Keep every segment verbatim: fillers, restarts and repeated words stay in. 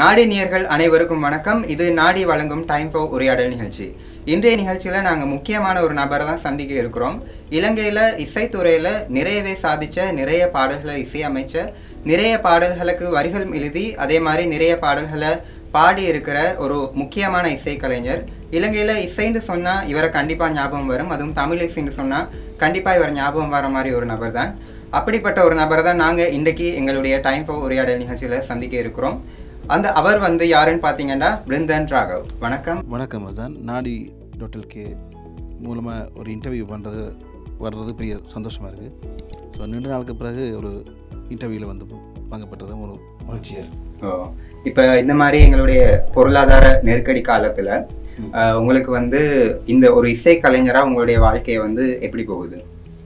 நாடி நேயர்கள் அனைவருக்கும் வணக்கம். இது நாடி வழங்கும் டைம் ஃபார் உரையாடல் நிகழ்ச்சி. இன்றைய நிகழ்ச்சியில் நாங்கள் முக்கியமான ஒரு நபரை தான் சந்திக்க இருக்கிறோம். இலங்கையில் இசைத்துறையில் நிறையவே சாதித்த, நிறைய பாடல்களை இசையமைச்ச, நிறைய பாடல்களுக்கு வரிகள் எழுதி, அதே மாதிரி நிறைய பாடல்களை பாடி இருக்கிற ஒரு முக்கியமான இசைக்கலைஞர். இலங்கையில் இசைன்னு சொன்னால் இவரை கண்டிப்பாக ஞாபகம் வரும். அதுவும் தமிழ் இசைன்னு சொன்னால் கண்டிப்பாக இவர் ஞாபகம் வர மாதிரி ஒரு நபர் தான். அப்படிப்பட்ட ஒரு நபரை தான் நாங்கள் இன்றைக்கி எங்களுடைய டைம் ஃபார் உரையாடல் நிகழ்ச்சியில் சந்திக்க இருக்கிறோம். அந்த அவர் வந்து யாருன்னு பார்த்தீங்கன்னா Brunthan ராகவ். வணக்கம். வணக்கம் அசான். நாடி டாட் எல் கே மூலமாக ஒரு இன்டர்வியூ பண்ணுறது வர்றது பெரிய சந்தோஷமாக இருக்குது. ஸோ நீண்ட நாளுக்கு பிறகு ஒரு இன்டர்வியூவில் வந்து பங்குபெற்றதும் ஒரு மகிழ்ச்சியாக இருக்குது. ஓ, இப்போ இந்த மாதிரி எங்களுடைய பொருளாதார நெருக்கடி காலத்தில் உங்களுக்கு வந்து இந்த ஒரு இசை கலைஞராக உங்களுடைய வாழ்க்கையை வந்து எப்படி போகுது?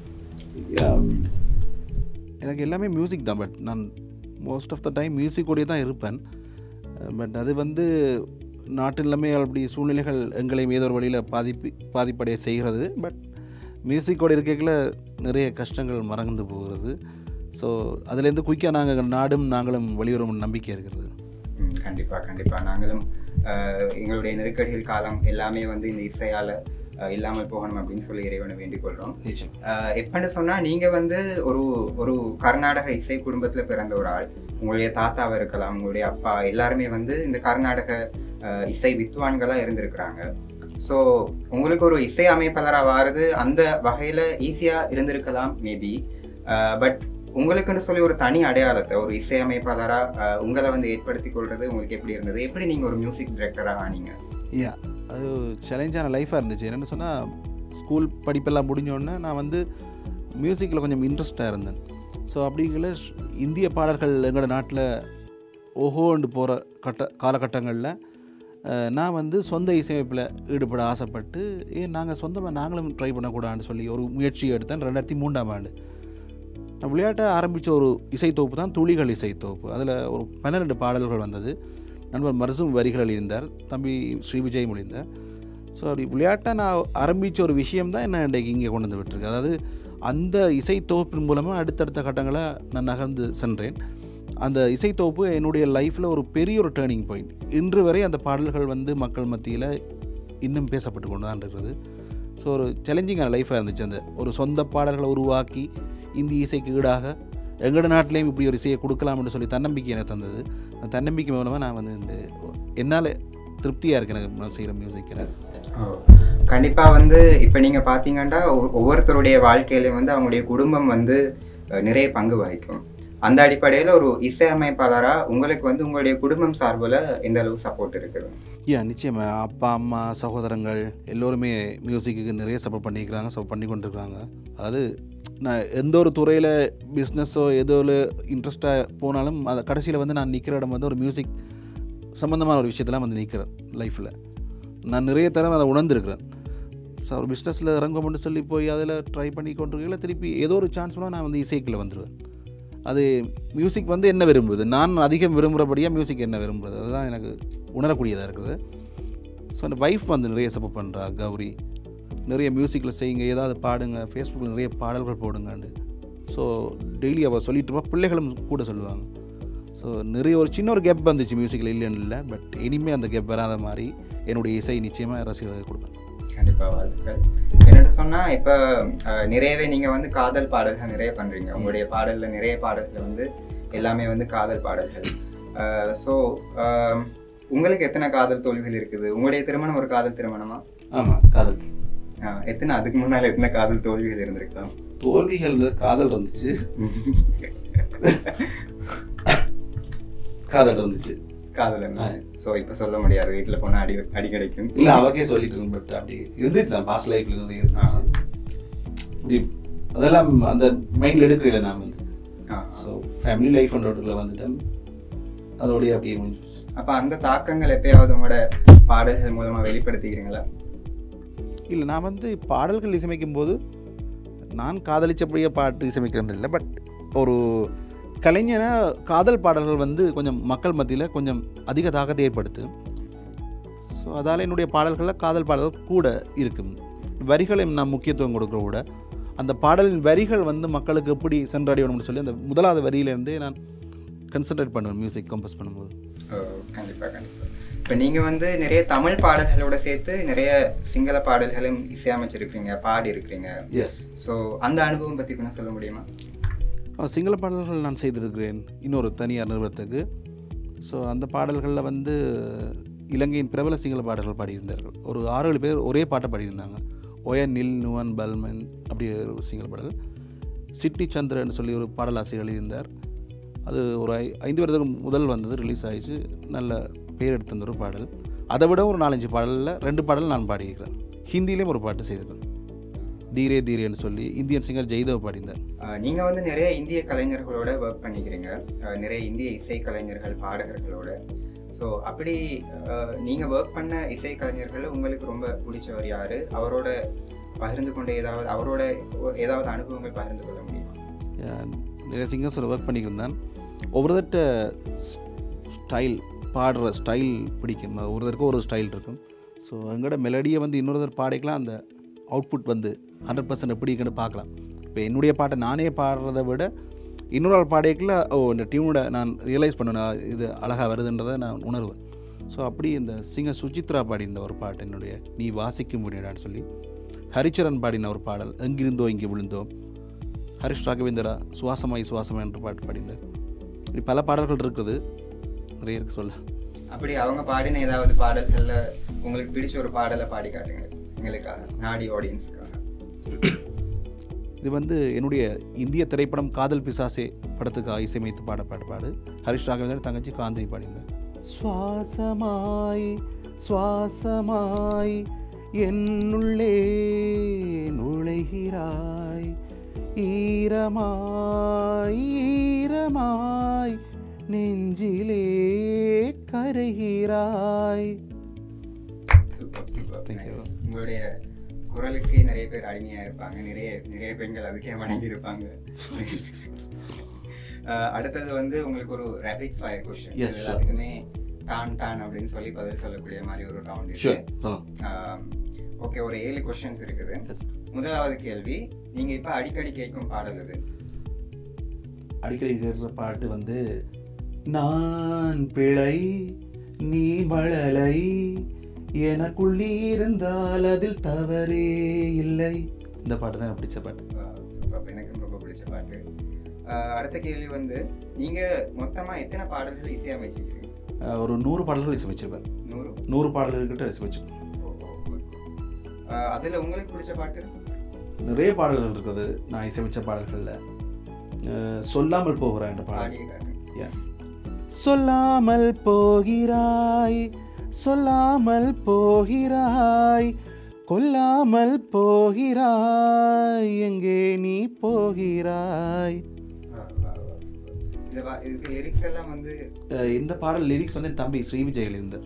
எனக்கு எல்லாமே மியூசிக் தான். பட் நான் மோஸ்ட் ஆஃப் த டைம் மியூசிக்கோடையே தான் இருப்பேன். பட் அது வந்து நாட்டிலமே அப்படி சூழ்நிலைகள் எங்களையும் ஏதோ ஒரு வழியில் பாதிப்பு பாதிப்படைய செய்கிறது. பட் மியூசிக்கோடு இருக்கையில் நிறைய கஷ்டங்கள் மறந்து போகிறது. ஸோ அதுலேருந்து குயிக்காக நாங்கள் நாடும் நாங்களும் வெளிவரும் நம்பிக்கை இருக்கிறது. கண்டிப்பாக கண்டிப்பாக நாங்களும் எங்களுடைய நெருக்கடிகள் காலம் எல்லாமே வந்து இந்த இசையால் இல்லாமல் போகணும் அப்படின்னு சொல்லி இறைவனை வேண்டிக் கொள்கிறோம். எப்படின்னு சொன்னால் நீங்கள் வந்து ஒரு ஒரு கர்நாடக இசை குடும்பத்தில் பிறந்த ஒரு ஆள். உங்களுடைய தாத்தாவை இருக்கலாம், உங்களுடைய அப்பா எல்லாருமே வந்து இந்த கர்நாடக இசை வித்வான்களாக இருந்திருக்கிறாங்க. ஸோ உங்களுக்கு ஒரு இசை அமைப்பாளராக வாரது அந்த வகையில் ஈஸியாக இருந்திருக்கலாம் மேபி. பட் உங்களுக்குன்னு சொல்லி ஒரு தனி அடையாளத்தை ஒரு இசை அமைப்பாளராக உங்களை வந்து ஏற்படுத்தி கொள்வது உங்களுக்கு எப்படி இருந்தது? எப்படி நீங்கள் ஒரு மியூசிக் டைரக்டராக ஆனீங்க? யா, அது சேலஞ்சான லைஃபாக இருந்துச்சு. என்னென்னு சொன்னால், ஸ்கூல் படிப்பெல்லாம் முடிஞ்சோடனே நான் வந்து மியூசிக்கில் கொஞ்சம் இன்ட்ரெஸ்டாக இருந்தேன். ஸோ அப்படிங்கிற இந்திய பாடல்கள் எங்களோட நாட்டில் ஓஹோண்டு போகிற கட்ட காலகட்டங்களில் நான் வந்து சொந்த இசையமைப்பில் ஈடுபட ஆசைப்பட்டு, ஏன் நாங்கள் சொந்தமாக நாங்களும் ட்ரை பண்ணக்கூடாதுன்னு சொல்லி ஒரு முயற்சி எடுத்தேன். ரெண்டாயிரத்தி மூன்றாம் ஆண்டு நான் விளையாட்டை ஆரம்பித்த ஒரு இசைத்தொகுப்பு தான் துளிகள் இசைத்தொகுப்பு. அதில் ஒரு பன்னிரெண்டு பாடல்கள் வந்தது. நண்பர் மருசும் வரிகள் இருந்தார், தம்பி ஸ்ரீ விஜய் மொழிந்தார். ஸோ அப்படி விளையாட்டை நான் ஆரம்பித்த ஒரு விஷயம்தான் என்ன இன்றைக்கு இங்கே கொண்டு வந்து விட்டுருக்கு. அதாவது அந்த இசைத்தொகுப்பின் மூலமாக அடுத்தடுத்த கட்டங்களை நான் நகர்ந்து சென்றேன். அந்த இசைத்தொகுப்பு என்னுடைய லைஃப்பில் ஒரு பெரிய ஒரு டேர்னிங் பாயிண்ட். இன்று வரை அந்த பாடல்கள் வந்து மக்கள் மத்தியில் இன்னும் பேசப்பட்டு கொண்டு தான் இருக்கிறது. ஸோ ஒரு சேலஞ்சிங்கான லைஃபாக இருந்துச்சு. அந்த ஒரு சொந்த பாடல்களை உருவாக்கி இந்திய இசைக்கு ஈடாக எங்களோட நாட்டிலையும் இப்படி ஒரு இசையை கொடுக்கலாம்னு சொல்லி தன்னம்பிக்கை எனக்கு தந்தது. அந்த தன்னம்பிக்கை மூலமாக நான் வந்து இந்த என்னால் திருப்தியாக இருக்கேன் எனக்கு நான் செய்கிற மியூசிக்கில். கண்டிப்பாக வந்து இப்போ நீங்கள் பார்த்தீங்கன்னா ஒவ்வொருத்தருடைய வாழ்க்கையிலையும் வந்து அவங்களுடைய குடும்பம் வந்து நிறைய பங்கு வகிக்கும். அந்த அடிப்படையில் ஒரு இசையமைப்பாளராக உங்களுக்கு வந்து உங்களுடைய குடும்பம் சார்பில் எந்த அளவு சப்போர்ட் இருக்குது? ஏன் நிச்சயமாக அப்பா அம்மா சகோதரங்கள் எல்லோருமே மியூசிக்கு நிறைய சப்போர்ட் பண்ணிக்கிறாங்க, சப்போர்ட் பண்ணி கொண்டிருக்கிறாங்க. அதாவது நான் எந்த ஒரு துறையில் பிஸ்னஸோ ஏதோ இன்ட்ரெஸ்ட்டாக போனாலும் அதை கடைசியில் வந்து நான் நிற்கிற இடம் வந்து ஒரு மியூசிக் சம்மந்தமான ஒரு விஷயத்தெல்லாம் வந்து நிற்கிறேன் லைஃப்பில். நான் நிறைய தரம் அதை உணர்ந்துருக்கிறேன். ஸோ ஒரு பிஸ்னஸில் இறங்கணும்னு சொல்லி போய் அதில் ட்ரை பண்ணி கொண்டிருக்கல திருப்பி ஏதோ ஒரு சான்ஸ்லாம் நான் வந்து இசைக்குள்ளே வந்துடுவேன். அது மியூசிக் வந்து என்ன விரும்புது, நான் அதிகம் விரும்புகிறபடியாக மியூசிக் என்ன விரும்புகிறது, அதுதான் எனக்கு உணரக்கூடியதாக இருக்குது. ஸோ அந்த வைஃப் வந்து நிறைய சப்போர்ட் பண்ணுறா. கௌரி நிறைய மியூசிக்கில் செய்யுங்க, ஏதாவது பாடுங்க, ஃபேஸ்புக்கில் நிறைய பாடல்கள் போடுங்கண்டு. ஸோ டெய்லி அவள் சொல்லிட்டு இருப்பா, பிள்ளைகளும் கூட சொல்லுவாங்க. ஸோ நிறைய ஒரு சின்ன ஒரு கேப் வந்துச்சு மியூசிக்கில், இல்லைன்னு இல்லை. பட் இனிமேல் அந்த கேப் வராத மாதிரி என்னுடைய இசை நிச்சயமாக ரசிகர்களுக்கு கொடுப்பேன். கண்டிப்பாக வாழ்த்துக்கள். என்னென்னு சொன்னால், இப்போ நிறையவே நீங்கள் வந்து காதல் பாடல்கள் நிறைய பண்ணுறீங்க. உங்களுடைய பாடலில் நிறைய பாடல்கள் வந்து எல்லாமே வந்து காதல் பாடல்கள். ஸோ உங்களுக்கு எத்தனை காதல் தோல்விகள் இருக்குது? உங்களுடைய திருமணம் ஒரு காதல் திருமணமா? ஆமாம், காதல். எத்தனை அதுக்கு முன்னால் எத்தனை காதல் தோல்விகள் இருந்திருக்கலாம்? தோல்விகள் காதல் இருந்துச்சு, காதல் இருந்துச்சு காதல் இருந்துச்சு. ஸோ இப்போ சொல்ல முடியாது, வீட்டில் போனால் அடி அடி கிடைக்கும். இல்லை அவக்கே சொல்லிட்டு இருந்தேன். பட் அப்படி இருந்துச்சு தான் பாஸ்ட் லைஃப்ல நிறைய இருந்துச்சு. அப்படி அதெல்லாம் அந்த மைண்டில் எடுக்கல நான் வந்து. ஸோ ஃபேமிலி லைஃப் ஒன்றோட்டில் வந்துட்டேன், அதோடய அப்படியே முடிஞ்சிச்சு. அப்போ அந்த தாக்கங்கள் எப்பயாவது உங்களோட பாடல்கள் மூலமாக வெளிப்படுத்திக்கிறீங்களா? இல்லை, நான் வந்து பாடல்கள் இசைமைக்கும் போது நான் காதலிச்சபடியே பாட்டு இசைமைக்கிறது இல்லை. பட் ஒரு கலைஞனா காதல் பாடல்கள் வந்து கொஞ்சம் மக்கள் மத்தியில் கொஞ்சம் அதிக தாக்கத்தை ஏற்படுத்து. ஸோ அதால் என்னுடைய பாடல்களில் காதல் பாடல்கள் கூட இருக்கும். வரிகளையும் நான் முக்கியத்துவம் கொடுக்குற கூட அந்த பாடலின் வரிகள் வந்து மக்களுக்கு எப்படி சென்றடையணும்னு சொல்லி அந்த முதலாவது வரியிலேருந்தே நான் கன்சன்ட்ரேட் பண்ணுவேன் மியூசிக் கம்போஸ் பண்ணும்போது. கண்டிப்பாக கண்டிப்பாக. இப்போ நீங்கள் வந்து நிறைய தமிழ் பாடல்களோட சேர்த்து நிறைய சிங்கள பாடல்களும் இசையமைச்சிருக்கிறீங்க, பாடி இருக்கிறீங்க. எஸ். ஸோ அந்த அனுபவம் பற்றி கொஞ்சம் சொல்ல முடியுமா? சிங்கள பாடல்கள் நான் செய்திருக்கிறேன் இன்னொரு தனியார் நிறுவனத்துக்கு. ஸோ அந்த பாடல்களில் வந்து இலங்கையின் பிரபல சிங்கள பாடல்கள் பாடியிருந்தார்கள். ஒரு ஆறு ஏழு பேர் ஒரே பாட்டை பாடியிருந்தாங்க. ஒய நில் நுவன் பல்மன் அப்படி ஒரு சிங்கள பாடல். சிட்டி சந்திரன் சொல்லி ஒரு பாடலாசிரியர் எழுதியிருந்தார். அது ஒரு ஐ ஐந்து வருடத்துக்கு முதல் வந்தது, ரிலீஸ் ஆகிடுச்சு. நல்ல பேர் எடுத்த ஒரு பாடல். அதை விட ஒரு நாலஞ்சு பாடலில் ரெண்டு பாடல் நான் பாடியிருக்கிறேன். ஹிந்திலேயும் ஒரு பாட்டு செய்திருக்கேன், தீரே தீரேன்னு சொல்லி. இந்தியன் சிங்கர் ஜெய்தவ் பாடிந்தார். நீங்கள் வந்து நிறைய இந்திய கலைஞர்களோட ஒர்க் பண்ணிக்கிறீங்க, நிறைய இந்திய இசை கலைஞர்கள் பாடகர்களோட. ஸோ அப்படி நீங்கள் ஒர்க் பண்ண இசை கலைஞர்கள் உங்களுக்கு ரொம்ப பிடிச்சவர் யார்? அவரோட பகிர்ந்து கொண்ட ஏதாவது அவரோட ஏதாவது அனுபவங்கள் பகிர்ந்து கொள்ள முடியுமா? நிறைய சிங்கர்ஸோட ஒர்க் பண்ணியிருந்தேன். ஒவ்வொருத்தட்ட ஸ்டைல், பாடுற ஸ்டைல் பிடிக்கும். ஒருத்தருக்கு ஒரு ஸ்டைல் இருக்கும். ஸோ எங்களோட மெலடியை வந்து இன்னொருத்தர் பாடிக்கலாம், அந்த அவுட்புட் வந்து ஹண்ட்ரட் பர்சன்ட் எப்படி இருக்குன்னு பார்க்கலாம். இப்போ என்னுடைய பாட்டை நானே பாடுறதை விட இன்னொரு ஆள் பாடிக்கல, ஓ இந்த டியூனோட நான் ரியலைஸ் பண்ணுவேன், இது அழகாக வருதுன்றதை நான் உணர்வேன். ஸோ அப்படி இந்த சிங்கர் சுசித்ரா பாடிந்த ஒரு பாட்டு என்னுடைய நீ வாசிக்கும் முடியாடான்னு சொல்லி. ஹரிச்சரன் பாடின ஒரு பாடல் எங்கிருந்தோ இங்கே விழுந்தோம். ஹரிஷ் ராகவேந்திரா சுவாசமாய் சுவாசமாய் என்ற பாட்டு பாடிந்தார். இப்படி பல பாடல்கள் இருக்குது, நிறைய இருக்கு சொல்ல. அப்படி அவங்க பாடின ஏதாவது பாடல்களில் உங்களுக்கு பிடிச்ச ஒரு பாடலை பாடி காட்டுங்க எங்களுக்காக, நாடி ஆடியன்ஸுக்காக. இது வந்து என்னுடைய இந்திய திரைப்படம் காதல் பிசாசே படத்துக்கு இசையமைத்து பாட பாட்டு பாடு. ஹரிஷ் ராகவேந்திரன் தங்கச்சி காந்தி பாடிந்தார். சுவாசமாய் சுவாசமாய் என்னுள்ளே நுழைகிறாய், ஈரமாய் ஈரமாய் நெஞ்சிலே கரைகிறாய். Super super. உங்களுடைய குரலுக்கு நிறைய பேர் அடிமையாக இருப்பாங்க, நிறைய நிறைய பெண்கள் அதுக்கே வணங்கி இருப்பாங்க. அடுத்தது வந்து உங்களுக்கு ஒரு ரேபிட் ஃபயர் கொஸ்டின். எல்லாத்துக்குமே டான் டான் அப்படின்னு சொல்லி பதில் சொல்லக்கூடிய மாதிரி ஒரு ரவுண்ட் இருக்கு. ஓகே, ஒரு ஏழு கொஸ்டின்ஸ் இருக்குது. முதலாவது கேள்வி, நீங்க இப்ப அடிக்கடி கேட்கும் பாடல் இது? அடிக்கடி கேட்கிற பாட்டு வந்து நான் பிழை நீ மழலை எனக்குள்ளே இருந்தால் அதில் தவறே இல்லை. இந்த பாட்டு தான் எனக்கு பிடிச்ச பாட்டு. எனக்கு ரொம்ப பிடிச்ச பாட்டு. அடுத்த கேள்வி வந்து, நீங்க மொத்தமா எத்தனை பாடல்கள் இசையமைச்சிருக்கீங்க? ஒரு நூறு பாடல்கள் இசையமைச்சிருப்பேன். நூறு நூறு பாடல்கள்கிட்ட இசையமைச்சிருக்கேன். அதுல உங்களுக்கு பிடிச்ச பாட்டு? நிறைய பாடல்கள் இருக்குது நான் இசையமைச்ச பாடல்களில். சொல்லாமல் போகிறாய் என்ற பாடல். சொல்லாமல் போகிறாய் சொல்லாமல் போகிறாய் கொல்லாமல் போகிறாய் எங்கே நீ போகிறாய். இந்த பாடல் லிரிக்ஸ் வந்து தம்பி ஸ்ரீ விஜய் எழுதினார்.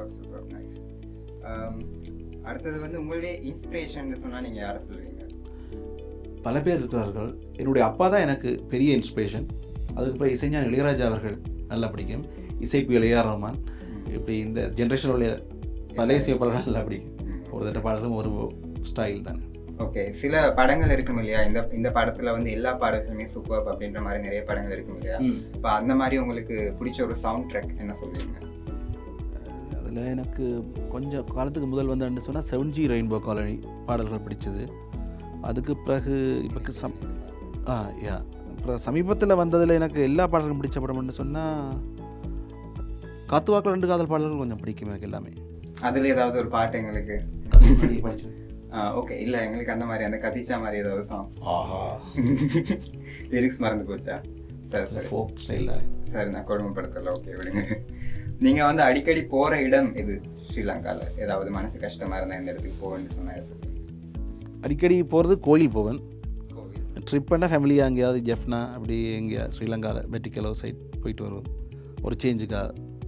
அடுத்தது வந்து உங்களுடைய இன்ஸ்பிரேஷன் சொன்னா நீங்க யாரை சொல்றீங்க? பல பேர் இருக்கிறார்கள். என்னுடைய அப்பா தான் எனக்கு பெரிய இன்ஸ்பிரேஷன். அதுக்கப்புறம் இசைஞானி இளையராஜா அவர்கள் நல்லா பிடிக்கும். இசைப்பு ஏ ஆர் ரஹ்மான். இப்படி இந்த ஜென்ரேஷனுடைய பழைய இசை பாடல்கள் நல்லா பிடிக்கும். ஒரு தட்ட பாடலும் ஒரு ஸ்டைல் தானே. ஓகே, சில படங்கள் இருக்கும் இல்லையா, இந்த இந்த படத்துல வந்து எல்லா பாடல்களுமே சூப்பர் அப்படின்ற மாதிரி நிறைய படங்கள் இருக்கும் இல்லையா? இப்போ அந்த மாதிரி உங்களுக்கு பிடிச்ச ஒரு சவுண்ட் ட்ராக் என்ன சொல்லுவீங்க? அதில் எனக்கு கொஞ்சம் காலத்துக்கு முதல் வந்து சொன்னால் செவன் ஜி ரெயின்போ காலனி பாடல்கள் பிடிச்சது. அதுக்கு பிறகு இப்போ சம் ஆ யா அப்புறம் சமீபத்தில் வந்ததில் எனக்கு எல்லா பாடல்களும் பிடிச்ச படம்னு சொன்னால் காத்துவாக்கில் ரெண்டு காதல் பாடல்கள் கொஞ்சம் பிடிக்கும் எனக்கு எல்லாமே. அதில் ஏதாவது ஒரு பாட்டு எங்களுக்கு? ஓகே, இல்லை எங்களுக்கு அந்த மாதிரி அந்த கதிச்சா மாதிரி ஏதாவது சாங். ஆஹா, லிரிக்ஸ் மறந்து போச்சா? சார் சார் ஃபோக் ஸ்டைல் தானே சார், நான் கொடுமைப்படுத்தல. ஓகே விடுங்க. நீங்கள் வந்து அடிக்கடி போகிற இடம் இது ஸ்ரீலங்காவில்? ஏதாவது மனசு கஷ்டமாக இருந்தால் இந்த இடத்துக்கு போவேன்னு சொன்னால்? அடிக்கடி போகிறது கோயில் போவேன். ட்ரிப் பண்ணால் ஃபேமிலியாக எங்கேயாவது ஜெஃப்னா அப்படி எங்கேயா ஸ்ரீலங்காவில் வெட்டிக்கலோ சைட் போயிட்டு வருவோம் ஒரு சேஞ்சுக்காக.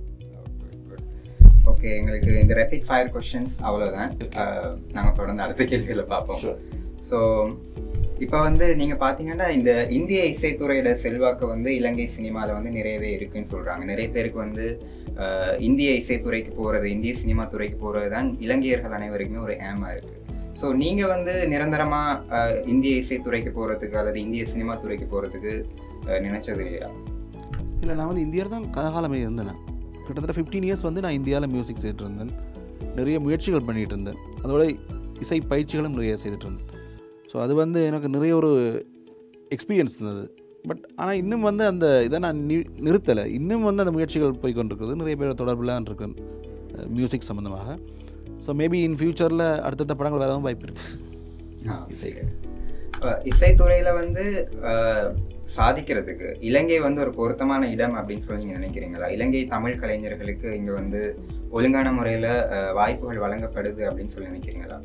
ஓகே, எங்களுக்கு இந்த ரேபிட் ஃபயர் கொஸ்டின்ஸ் அவ்வளோதான். நாங்கள் தொடர்ந்து அடுத்த கேள்விகளை பார்ப்போம். ஸோ இப்போ வந்து நீங்கள் பார்த்தீங்கன்னா இந்த இந்திய இசைத்துறையோட செல்வாக்கு வந்து இலங்கை சினிமாவில் வந்து நிறையவே இருக்குன்னு சொல்கிறாங்க. நிறைய பேருக்கு வந்து இந்திய இசைத்துறைக்கு போகிறது, இந்திய சினிமா துறைக்கு போகிறது தான் இலங்கையர்கள் அனைவருக்குமே ஒரு ஏமா இருக்குது. ஸோ நீங்கள் வந்து நிரந்தரமாக இந்திய இசைத்துறைக்கு போகிறதுக்கு அல்லது இந்திய சினிமா துறைக்கு போகிறதுக்கு நினைச்சது இல்லையா? இல்லை, நான் வந்து இந்தியர் தான் கதகாலமே இருந்தேன். கிட்டத்தட்ட ஃபிஃப்டீன் இயர்ஸ் வந்து நான் இந்தியாவில் மியூசிக் செய்துட்டு இருந்தேன். நிறைய முயற்சிகள் பண்ணிகிட்டு இருந்தேன். அதோட இசை பயிற்சிகளும் நிறைய செய்துட்டு இருந்தேன். ஸோ அது வந்து எனக்கு நிறைய ஒரு எக்ஸ்பீரியன்ஸ் இருந்தது. பட் ஆனால் இன்னும் வந்து அந்த இதை நான் நி நிறுத்தலை. இன்னும் வந்து அந்த முயற்சிகள் போய் கொண்டிருக்கிறது. நிறைய பேர் தொடர்புலாம் இருக்கு மியூசிக் சம்மந்தமாக. ஸோ மேபி இன் ஃப்யூச்சரில் அடுத்தடுத்த படங்கள் வரவும் வாய்ப்பு இருக்குது. இசை இசைத்துறையில் வந்து சாதிக்கிறதுக்கு இலங்கை வந்து ஒரு பொருத்தமான இடம் அப்படின்னு சொல்லி நீங்கள் நினைக்கிறீங்களா? இலங்கை தமிழ் கலைஞர்களுக்கு இங்கே வந்து ஒழுங்கான முறையில் வாய்ப்புகள் வழங்கப்படுது அப்படின்னு சொல்லி நினைக்கிறீங்களா?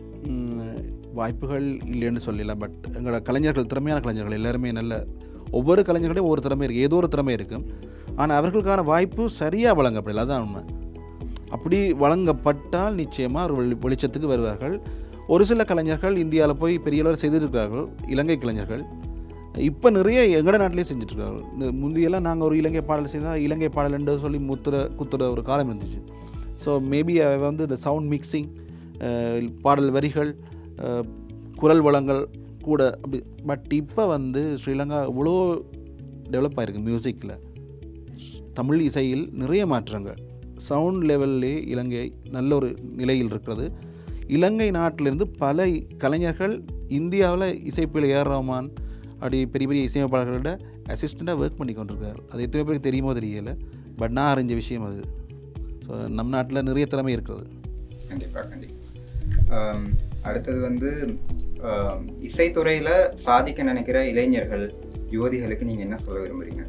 வாய்ப்புகள் இல்லைன்னு சொல்லல. பட் எங்களோட கலைஞர்கள், திறமையான கலைஞர்கள் எல்லாருமே நல்ல, ஒவ்வொரு கலைஞர்களையும் ஒவ்வொரு திறமை இருக்குது, ஏதோ ஒரு திறமை இருக்கும். ஆனால் அவர்களுக்கான வாய்ப்பு சரியாக வழங்கப்படலை. அதுதான் உண்மை. அப்படி வழங்கப்பட்டால் நிச்சயமாக ஒரு வெளி வெளிச்சத்துக்கு வருவார்கள். ஒரு சில கலைஞர்கள் இந்தியாவில் போய் பெரிய அளவில் செய்திருக்கிறார்கள். இலங்கை கலைஞர்கள் இப்போ நிறைய எங்கட நாட்டிலே செஞ்சுட்ருக்கார்கள். முந்தையெல்லாம் நாங்கள் ஒரு இலங்கை பாடல் செய்தால் இலங்கை பாடல் என்று சொல்லி முத்துற குத்துற ஒரு காலம் இருந்துச்சு. ஸோ மேபி வந்து இந்த சவுண்ட் மிக்சிங், பாடல் வரிகள், குரல் வளங்கள் கூட அப்படி. பட் இப்போ வந்து ஸ்ரீலங்கா இவ்வளோ டெவலப் ஆகிருக்கு மியூசிக்கில், தமிழ் இசையில் நிறைய மாற்றங்கள். சவுண்ட் லெவல்லே இலங்கை நல்ல ஒரு நிலையில் இருக்கிறது. இலங்கை நாட்டிலிருந்து பல கலைஞர்கள் இந்தியாவில் இசைப்பில் ஏ ஆர் ரஹ்மான் அப்படி பெரிய பெரிய இசையமைப்பாளர்களோட அசிஸ்டண்ட்டாக ஒர்க் பண்ணி கொண்டிருக்காரு. அது எத்தனை பேருக்கு தெரியுமோ தெரியலை. பட் நான் அறிஞ்ச விஷயம் அது. ஸோ நம் நாட்டில் நிறைய திறமை இருக்கிறது. கண்டிப்பாக கண்டிப்பாக. அடுத்தது வந்து இசைத்துறையில் சாதிக்க நினைக்கிற இளைஞர்கள், யுவதிகளுக்கு நீங்கள் என்ன சொல்ல விரும்புகிறீங்க?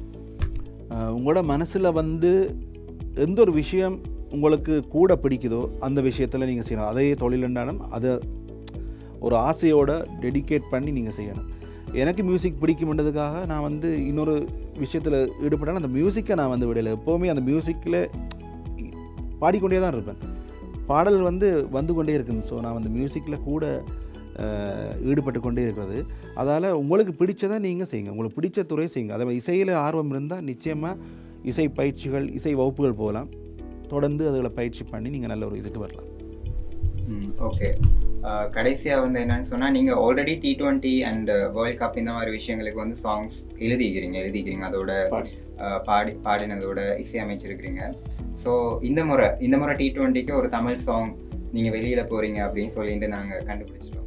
உங்களோட மனசில் வந்து எந்த ஒரு விஷயம் உங்களுக்கு கூட பிடிக்குதோ அந்த விஷயத்தில் நீங்கள் செய்யணும். அதே தொழிலுண்டாலும் அதை ஒரு ஆசையோடு டெடிகேட் பண்ணி நீங்கள் செய்யணும். எனக்கு மியூசிக் பிடிக்கும்ன்றதுக்காக நான் வந்து இன்னொரு விஷயத்தில் ஈடுபட்டாலும் அந்த மியூசிக்கை நான் வந்து விடலை. எப்போவுமே அந்த மியூசிக்கில் பாடிக்கொண்டே தான் இருப்பேன். பாடல் வந்து வந்து கொண்டே இருக்குங்க. ஸோ நான் வந்து மியூசிக்கில் கூட ஈடுபட்டு கொண்டே இருக்கிறது. அதால் உங்களுக்கு பிடிச்சதை நீங்கள் செய்யுங்க, உங்களுக்கு பிடிச்ச துறை செய்யுங்க. அதே மாதிரி இசையில் ஆர்வம் இருந்தால் நிச்சயமாக இசை பயிற்சிகள், இசை வகுப்புகள் போகலாம். தொடர்ந்து அதில் பயிற்சி பண்ணி நீங்கள் நல்ல ஒரு இதுக்கு வரலாம். ஓகே. கடைசியாக வந்து என்னன்னு சொன்னால், நீங்கள் already T twenty and world cup இந்த மாதிரி விஷயங்களுக்கு வந்து சாங்ஸ் எழுதிக்கிறீங்க எழுதிக்கிறீங்க அதோட பாடி பாடினதோட இசை அமைச்சிருக்கிறீங்க. ஸோ இந்த முறை இந்த முறை டி டுவெண்ட்டிக்கு ஒரு தமிழ் சாங் நீங்கள் வெளியில் போகிறீங்க அப்படின்னு சொல்லிட்டு நாங்கள் கண்டுபிடிச்சிட்டோம்.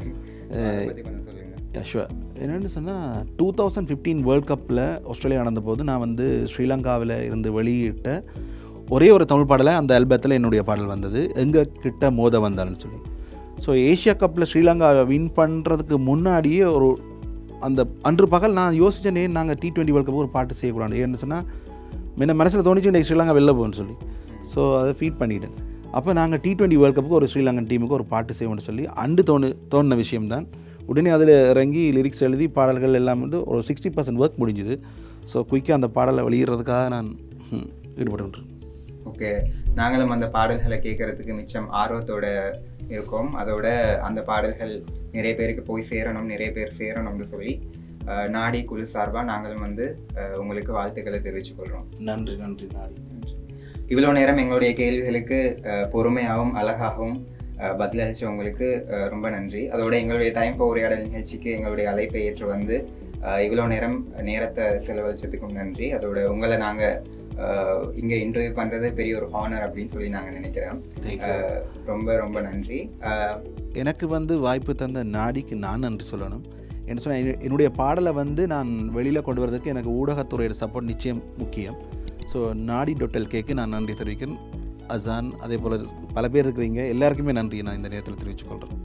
கொஞ்சம் சொல்லுங்கள். ஷுவர். என்னென்னு சொன்னால், டூ தௌசண்ட் ஃபிஃப்டீன் வேர்ல்ட் கப்பில் ஆஸ்திரேலியா நடந்தபோது நான் வந்து ஸ்ரீலங்காவில் இருந்து வெளியிட்ட ஒரே ஒரு தமிழ் பாடலை அந்த ஆல்பத்தில் என்னுடைய பாடல் வந்தது, எங்கள் கிட்ட மோத வந்தான்னு சொல்லி. ஸோ ஏஷியா கப்பில் ஸ்ரீலங்காவை வின் பண்ணுறதுக்கு முன்னாடியே ஒரு அந்த அன்று பகல் நான் யோசித்தேனே, நாங்கள் டி டுவெண்ட்டி வேர்ல்ட் கப் ஒரு பாட்டு செய்யக்கூடாது. ஏன்னு சொன்னால் முன்ன மனசில் தோணிச்சு இன்றைக்கி ஸ்ரீலங்கா வெளில போகணும்னு சொல்லி. ஸோ அதை ஃபீட் பண்ணிவிட்டேன். அப்போ நாங்கள் டி டுவெண்ட்டி வேர்ல்ட் கப்புக்கு ஒரு ஸ்ரீலங்கன் டீமுக்கு ஒரு பாட்டு செய்வோம்னு சொல்லி அண்டு தோணு தோணின விஷயம்தான். உடனே அதில் இறங்கி லிரிக்ஸ் எழுதி பாடல்கள் எல்லாம் வந்து ஒரு சிக்ஸ்டி பர்சன்ட் ஒர்க் முடிஞ்சுது. ஸோ குயிக்காக அந்த பாடலை வெளியிடுறதுக்காக நான் ஈடுபட்டுருக்கேன். ஓகே. நாங்களும் அந்த பாடல்களை கேட்குறதுக்கு மிச்சம் ஆர்வத்தோடு இருக்கோம். அதோட அந்த பாடல்கள் நிறைய பேருக்கு போய் சேரணும், நிறைய பேர் சேரணும்னு சொல்லி நாடி குழு சார்பாக நாங்களும் வந்து உங்களுக்கு வாழ்த்துக்களை தெரிவித்துக்கொள்கிறோம். நன்றி நன்றி நாடி. இவ்வளோ நேரம் எங்களுடைய கேள்விகளுக்கு பொறுமையாகவும் அழகாகவும் பதிலளித்தவங்களுக்கு ரொம்ப நன்றி. அதோட எங்களுடைய டைம் ஃபார் உரையாடல் நிகழ்ச்சிக்கு எங்களுடைய அழைப்பை ஏற்று வந்து இவ்வளோ நேரம் நேரத்தை செலவழிச்சதுக்கும் நன்றி. அதோட உங்களை நாங்கள் இங்கே இன்டர்வியூ பண்ணுறது பெரிய ஒரு ஹானர் அப்படின்னு சொல்லி நாங்கள் நினைக்கிறோம். ரொம்ப ரொம்ப நன்றி. எனக்கு வந்து வாய்ப்பு தந்த நாடிக்கு நான் நன்றி சொல்லணும். என்ன சொன்னால், என்னுடைய பாடலை வந்து நான் வெளியில் கொண்டு வரதுக்கு எனக்கு ஊடகத்துறையோட சப்போர்ட் நிச்சயம் முக்கியம். ஸோ நாடி டாட் எல்கேக்கு நான் நன்றி தெரிவிக்கிறேன். அசான், அதே போல் பல பேர் இருக்கிறீங்க, எல்லாருக்குமே நன்றி நான் இந்த நேரத்தில் தெரிவித்துக்கொள்கிறேன்.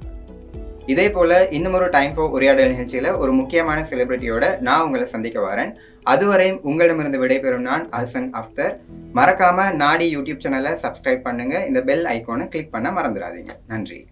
இதே போல் இன்னும் ஒரு டைம் ஃபார் உரையாடல் நிகழ்ச்சியில் ஒரு முக்கியமான செலிபிரிட்டியோட நான் உங்களை சந்திக்க வரேன். அதுவரை உங்களிடமிருந்து விடைபெறும் நான் அஹ்சன் அஃப்தர். மறக்காமல் நாடி யூடியூப் சேனலை சப்ஸ்கிரைப் பண்ணுங்கள். இந்த பெல் ஐக்கானை கிளிக் பண்ண மறந்துடாதீங்க. நன்றி.